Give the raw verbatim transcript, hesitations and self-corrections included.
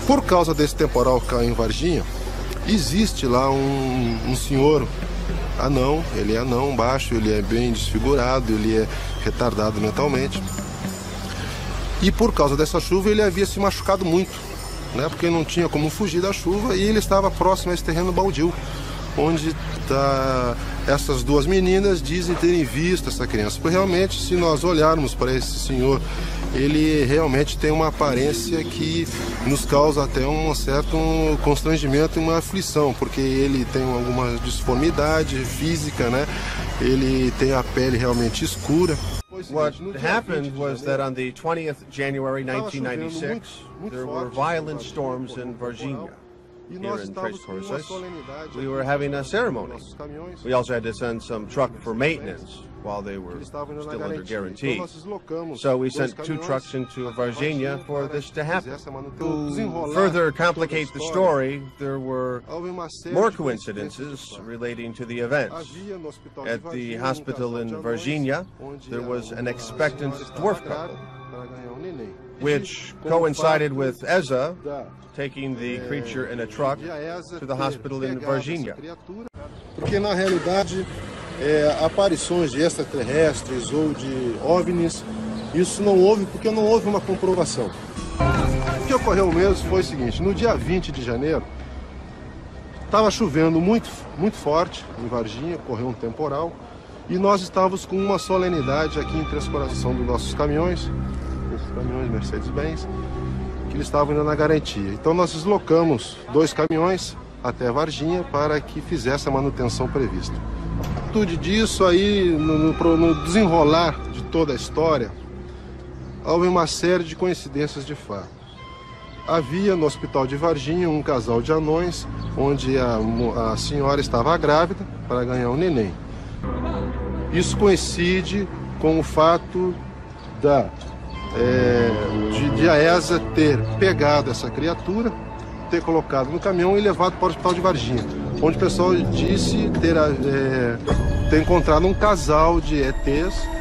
Por causa desse temporal que caiu em Varginha, existe lá um, um senhor anão, ele é anão, baixo, ele é bem desfigurado, ele é retardado mentalmente. E por causa dessa chuva ele havia se machucado muito, né? Porque não tinha como fugir da chuva e ele estava próximo a esse terreno baldio, onde tá, essas duas meninas dizem terem visto essa criança. Porque realmente, se nós olharmos para esse senhor, ele realmente tem uma aparência que nos causa até um certo constrangimento e uma aflição, porque ele tem alguma disformidade física, né? Ele tem a pele realmente escura. What happened was that on the twentieth of January nineteen ninety-six, there were violent storms in Varginha. Here in Três Corações, we were having a ceremony. We also had to send some truck for maintenance while they were still under guarantee. So we sent two trucks into Varginha for this to happen. To further complicate the story, there were more coincidences relating to the events. At the hospital in Varginha, there was an expectant dwarf couple, which coincided with Eza taking the creature in a truck to the hospital in Varginha. Porque na realidade, é, aparições de extraterrestres ou de OVNIs, isso não houve porque não houve uma comprovação. O que ocorreu mesmo foi o seguinte: no dia vinte de janeiro, estava chovendo muito, muito forte em Varginha, ocorreu um temporal, e nós estávamos com uma solenidade aqui em Três Corações dos nossos caminhões, esses caminhões Mercedes-Benz, que eles estavam indo na garantia. Então nós deslocamos dois caminhões até Varginha para que fizesse a manutenção prevista. Tudo disso aí, no, no, no desenrolar de toda a história, houve uma série de coincidências de fato. Havia no hospital de Varginha um casal de anões, onde a, a senhora estava grávida para ganhar um neném. Isso coincide com o fato da, é, de, de a ESA ter pegado essa criatura, ter colocado no caminhão e levado para o hospital de Varginha, onde o pessoal disse ter, é, ter encontrado um casal de E Tês